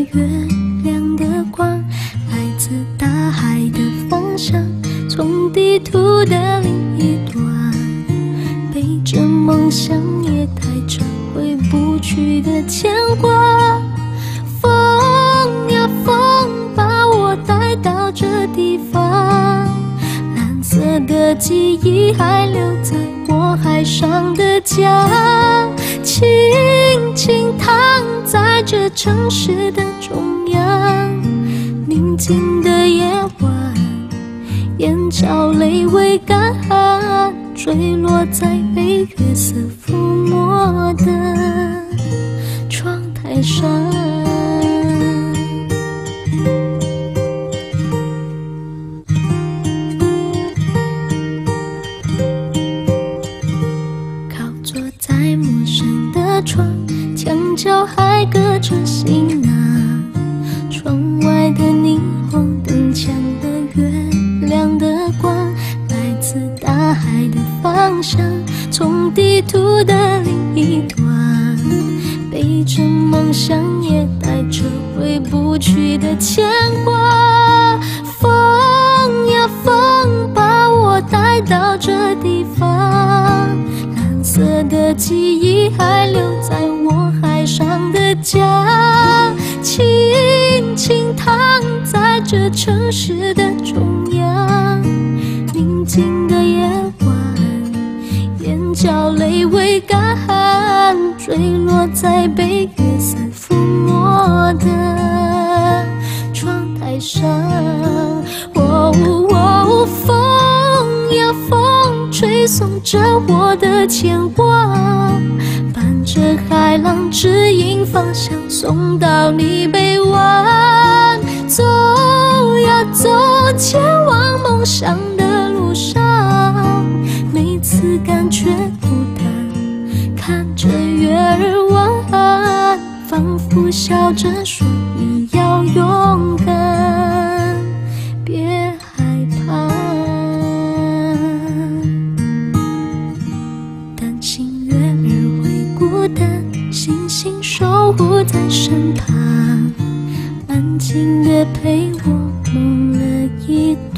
月亮的光，来自大海的方向，从地图的另一端，背着梦想，也带着回不去的牵挂。风呀风，把我带到这地方，蓝色的记忆还留在我海上的家，轻轻躺在这城市的中央。宁静的夜晚，眼角泪未干，坠落在被月色抚摸的窗台上。靠坐在陌生的窗，墙角还隔着行囊，窗外的霓虹灯抢了月亮的光，来自大海的方向，从地图的另一端，背着梦想，也带着回不去的牵挂。风呀风，把我带到这地方，蓝色的记忆还留在我海上的家，轻轻躺在这城市的中央。宁静的夜晚，眼角泪未干，坠落在被月色抚摸的窗台上。风呀风，吹送着我的牵挂，伴着海浪指引方向，送到你北湾。走呀走，前往梦想的路上，每次感觉孤单，看着月儿弯，仿佛笑着说你要勇敢，别害怕。担心月儿会孤单，星星守护在身旁，安静地陪我梦了一